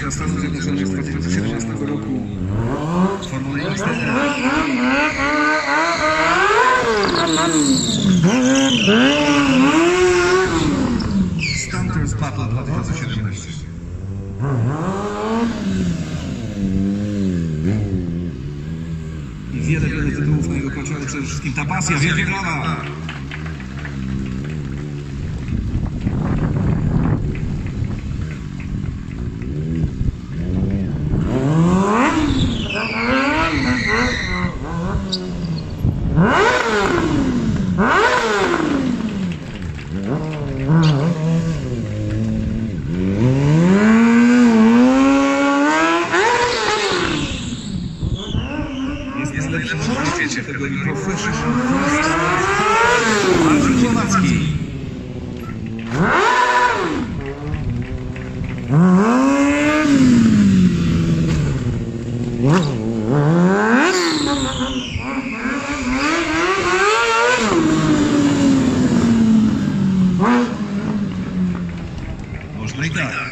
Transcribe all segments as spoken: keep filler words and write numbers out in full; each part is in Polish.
Mistrzostwa Stanów Zjednoczonych z dwa tysiące siedemnastego roku. Formuła jeden Stunters Battle dwa tysiące siedemnaście. I wiele, wiele tytułów na jego koncie, ale przede wszystkim ta pasja, wielkie brawa! Jest najlepszym na świecie tego professional Marcin Głowacki. Można i tak.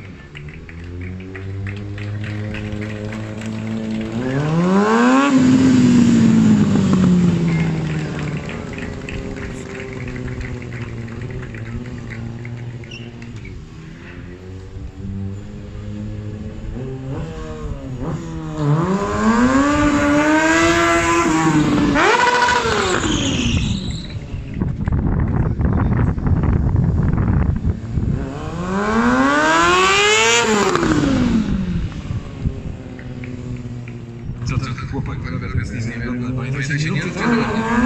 Co ten chłopak wyrabia, to jest nic nie wygląda. Pamiętajcie, nie róbcie tego.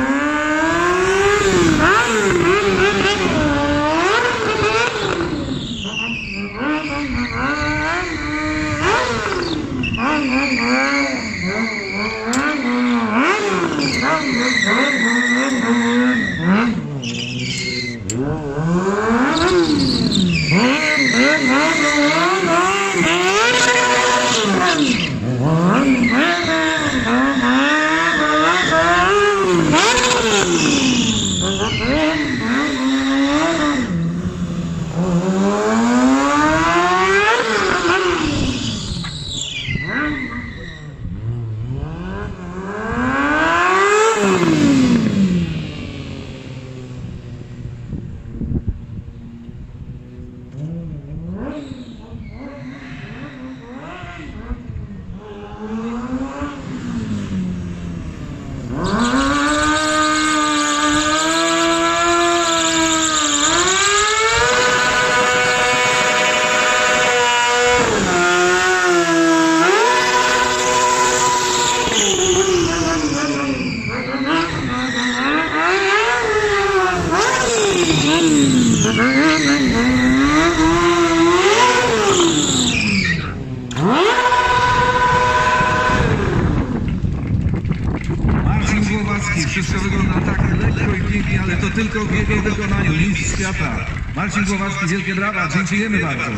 Marcin Głowacki, wszystko wygląda tak lekko i pięknie, ale to tylko w jego wykonaniu, mistrz świata. Marcin Głowacki, wielkie brawa, dziękujemy bardzo.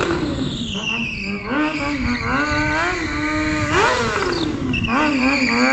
Mm-hmm.